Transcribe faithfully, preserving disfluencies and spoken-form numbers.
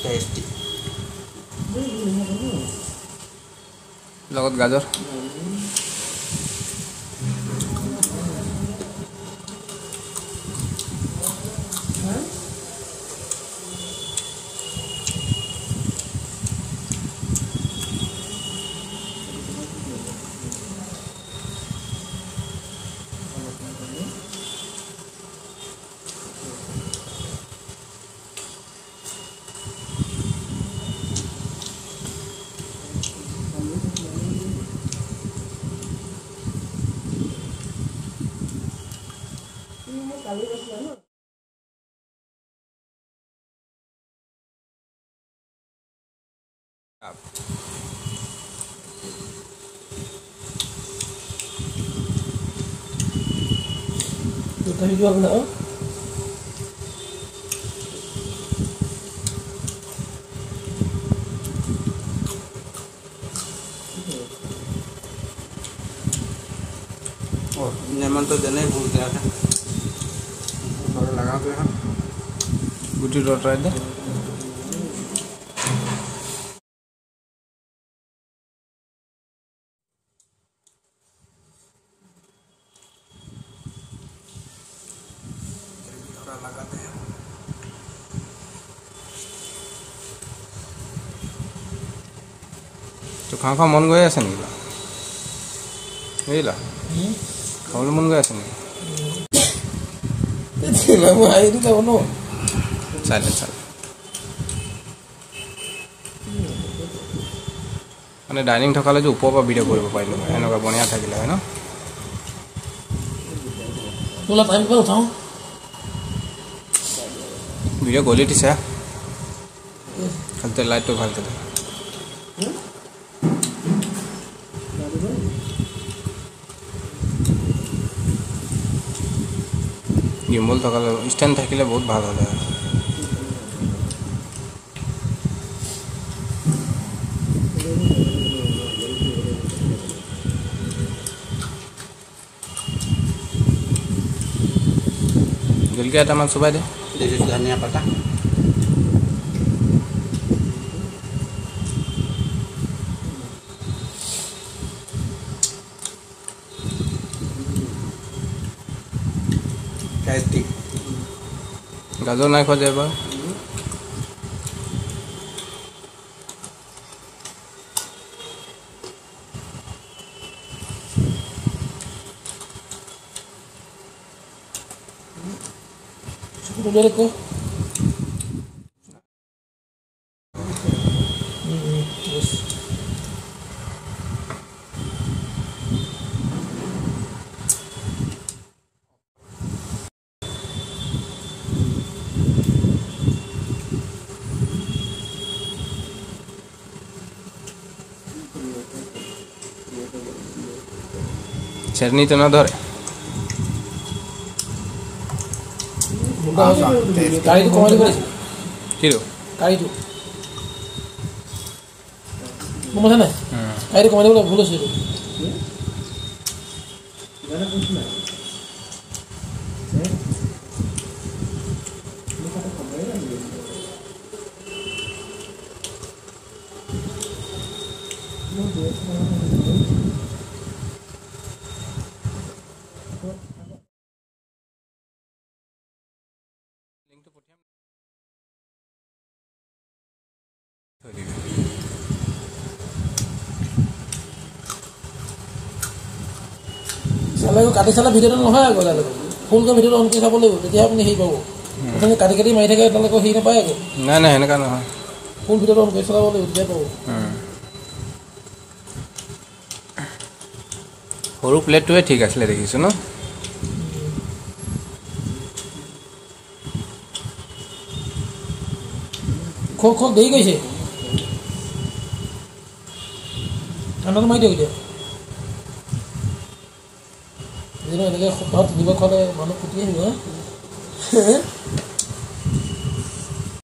Tasty লগত গাজৰ Kita jual nak? Oh, nyaman तो देने भूल गया था और लगा तो यहाँ गुटी रोट रहे थे लगाते हैं तो खा खा मन गए ऐसे नहीं ला नहीं ला खाने मन गए ऐसे नहीं Tidak mau air itu no. चले चले মানে ডাইনিং থকালে যে ওপৰৰ পৰা ভিডিঅ' কৰিব পাৰিলোঁ এনেকুৱা বনিয়া থাকিলে হয় ন Tolak time kau tahu? Video' গলি দিছে খালি লাইটটো ভালকৈ দে गिम्बल थकाले स्टैंड থাকিলে बहुत ভাল হলে जल्दी आटा मान सुबह दे धनिया पत्ता टेस्टी गाजर नहीं खा जाए Cukup dulu ko. Terus. चटनी तो ना धरे Kali itu kau ada berapa? Kilo. Kali itu. Mau mana? Kali itu kau ada berapa? Bulus itu. Salah itu kati salah video itu নহয় agak lalu. Full ke video on kita boleh, jadi apa nih hibawo. Maksudnya kati kati main dekat lalu kau hina payah ko. Nah nah ini kan nah. Full video on kita boleh, jadi apa? সৰু প্লেটটোৱে ঠিক আছিলে দেখিছো ন খো খো দেই গৈছে আনন্দ মাই দিও দিনে এনেকৈ সপ্তাহত তিনিবাৰ খালে মানুহ ফুটি আহিব